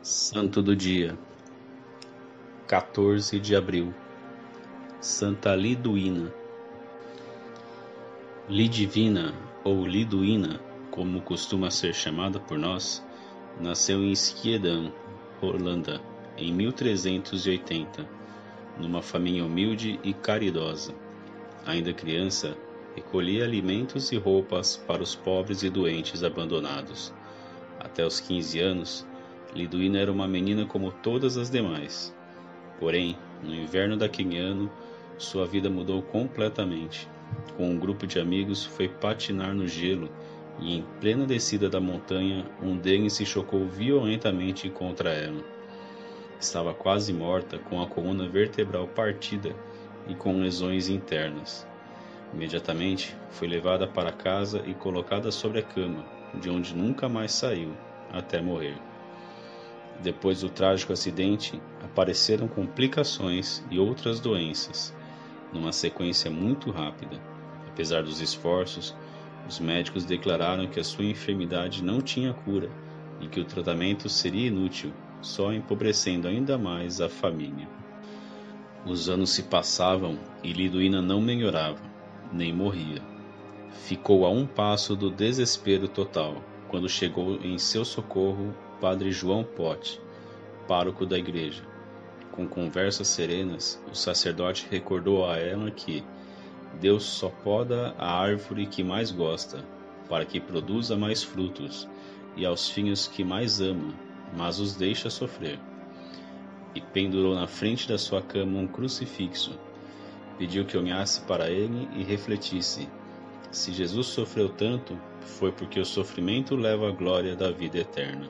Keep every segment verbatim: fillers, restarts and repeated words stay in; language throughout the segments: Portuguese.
Santo do dia, quatorze de abril, Santa Liduína. Lidivina, ou Liduína, como costuma ser chamada por nós, nasceu em Schiedam, Holanda, em mil trezentos e oitenta, numa família humilde e caridosa. Ainda criança, recolhia alimentos e roupas para os pobres e doentes abandonados. Até os quinze anos, Liduína era uma menina como todas as demais. Porém, no inverno daquele ano, sua vida mudou completamente. Com um grupo de amigos, foi patinar no gelo e, em plena descida da montanha, um deles se chocou violentamente contra ela. Estava quase morta, com a coluna vertebral partida e com lesões internas. Imediatamente, foi levada para casa e colocada sobre a cama, de onde nunca mais saiu, até morrer. Depois do trágico acidente, apareceram complicações e outras doenças, numa sequência muito rápida. Apesar dos esforços, os médicos declararam que a sua enfermidade não tinha cura e que o tratamento seria inútil, só empobrecendo ainda mais a família. Os anos se passavam e Liduína não melhorava, nem morria. Ficou a um passo do desespero total, quando chegou em seu socorro o padre João Pote, pároco da igreja. Com conversas serenas, o sacerdote recordou a ela que Deus só poda a árvore que mais gosta, para que produza mais frutos, e aos filhos que mais ama, mas os deixa sofrer. E pendurou na frente da sua cama um crucifixo. Pediu que olhasse para ele e refletisse: se Jesus sofreu tanto, foi porque o sofrimento leva à glória da vida eterna.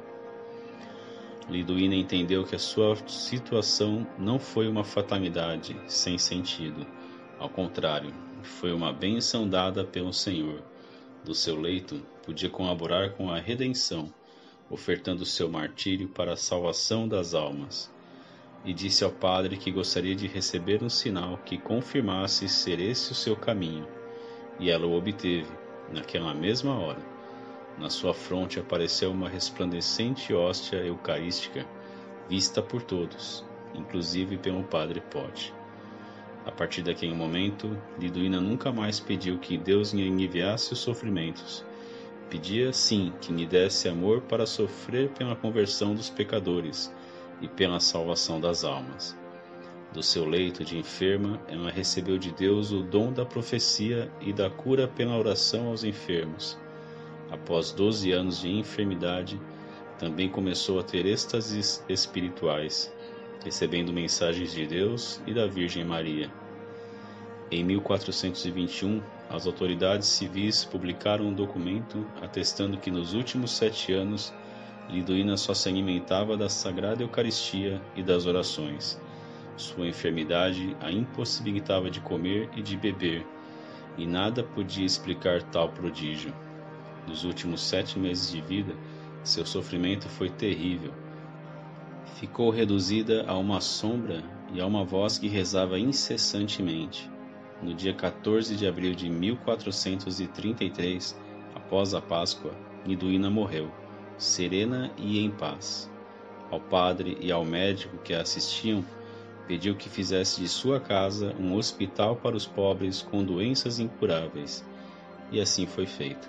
Liduína entendeu que a sua situação não foi uma fatalidade sem sentido. Ao contrário, foi uma bênção dada pelo Senhor. Do seu leito, podia colaborar com a redenção, ofertando seu martírio para a salvação das almas. E disse ao padre que gostaria de receber um sinal que confirmasse ser esse o seu caminho. E ela o obteve, naquela mesma hora. Na sua fronte apareceu uma resplandecente hóstia eucarística, vista por todos, inclusive pelo padre Pote. A partir daquele momento, Liduína nunca mais pediu que Deus lhe aliviasse os sofrimentos. Pedia, sim, que lhe desse amor para sofrer pela conversão dos pecadores e pela salvação das almas. Do seu leito de enferma, ela recebeu de Deus o dom da profecia e da cura pela oração aos enfermos. Após doze anos de enfermidade, também começou a ter êxtases espirituais, recebendo mensagens de Deus e da Virgem Maria. Em mil quatrocentos e vinte e um, as autoridades civis publicaram um documento atestando que nos últimos sete anos, Liduína só se alimentava da Sagrada Eucaristia e das orações. Sua enfermidade a impossibilitava de comer e de beber, e nada podia explicar tal prodígio. Nos últimos sete meses de vida, seu sofrimento foi terrível. Ficou reduzida a uma sombra e a uma voz que rezava incessantemente. No dia quatorze de abril de mil quatrocentos e trinta e três, após a Páscoa, Liduína morreu, serena e em paz. Ao padre e ao médico que a assistiam, pediu que fizesse de sua casa um hospital para os pobres com doenças incuráveis, e assim foi feito.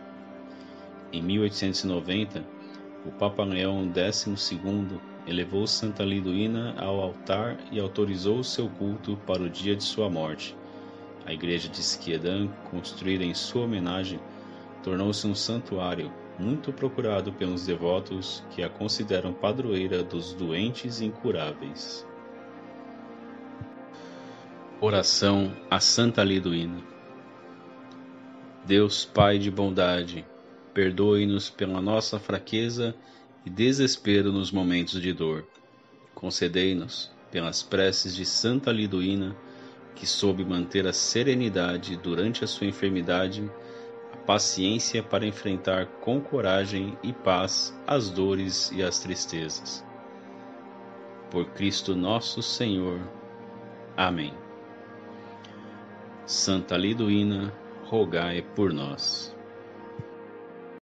Em mil oitocentos e noventa, o Papa Leão décimo segundo elevou Santa Liduína ao altar e autorizou o seu culto para o dia de sua morte. A igreja de Schiedam, construída em sua homenagem, tornou-se um santuário muito procurado pelos devotos que a consideram padroeira dos doentes incuráveis. Oração a Santa Liduína. Deus Pai de bondade, perdoe-nos pela nossa fraqueza e desespero nos momentos de dor. Concedei-nos, pelas preces de Santa Liduína, que soube manter a serenidade durante a sua enfermidade, a paciência para enfrentar com coragem e paz as dores e as tristezas. Por Cristo nosso Senhor. Amém. Santa Liduína, rogai por nós.